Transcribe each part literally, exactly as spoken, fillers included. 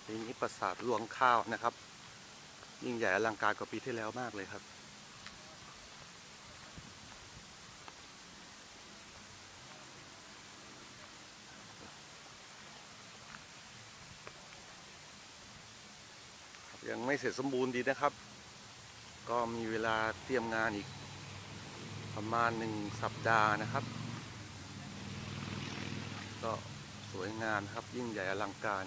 ปีนี้ปราสาทรวงข้าวนะครับยิ่งใหญ่อลังการกว่าปีที่แล้วมากเลยครับยังไม่เสร็จสมบูรณ์ดีนะครับ ก็มีเวลาเตรียมงานอีกประมาณหนึ่งสัปดาห์นะครับก็สวยงามครับยิ่งใหญ่อลังการ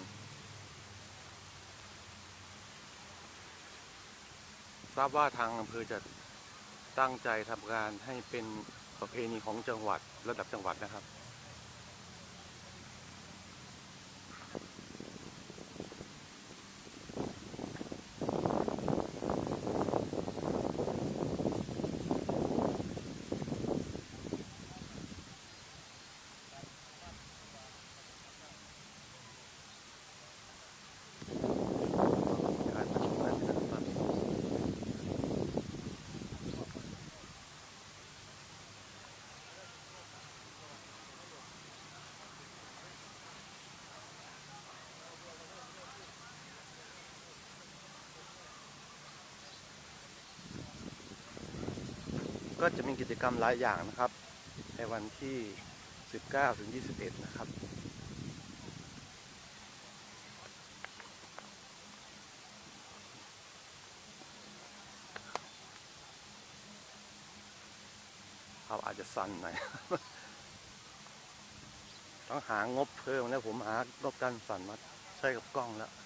ทราบว่าทางอำเภอจะตั้งใจทำการให้เป็นประเพณีของจังหวัดระดับจังหวัดนะครับการประชุมนั้นนะครับก็จะมีกิจกรรมหลายอย่างนะครับในวันที่ สิบเก้าถึงยี่สิบเอ็ด นะครับเขาอาจจะสั่นหน่อย ต้องหางบเพิ่มแล้วผมหางบการสั่นมาใช้กับกล้องแล้ว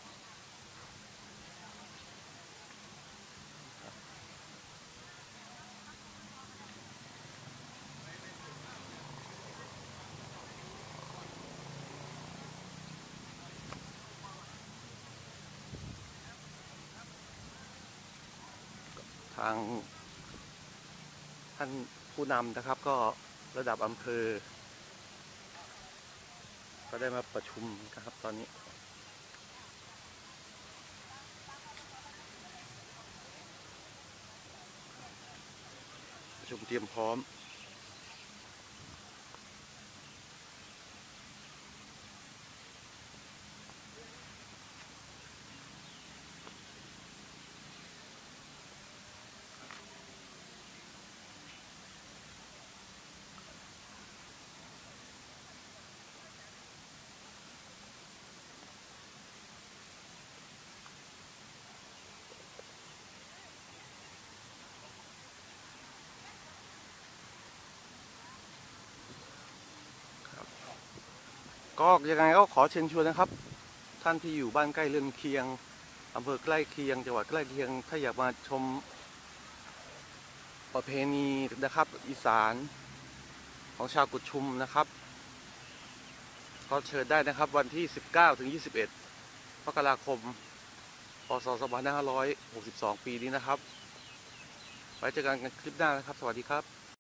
ทางท่านผู้นำนะครับก็ระดับอำเภอก็ได้มาประชุมนะครับตอนนี้ประชุมเตรียมพร้อมก็ยังไงก็ขอเชิญชวนนะครับท่านที่อยู่บ้านใกล้เรือนเคียงอำเภอใกล้เคียงจังหวัดใกล้เคียงถ้าอยากมาชมประเพณีนะครับอีสานของชาวกุดชุมนะครับก็เชิญได้นะครับวันที่ สิบเก้าถึงยี่สิบเอ็ด มกราคม พ.ศ. สองพันห้าร้อยหกสิบสอง ปีนี้นะครับไว้เจอกันกันคลิปหน้านะครับสวัสดีครับ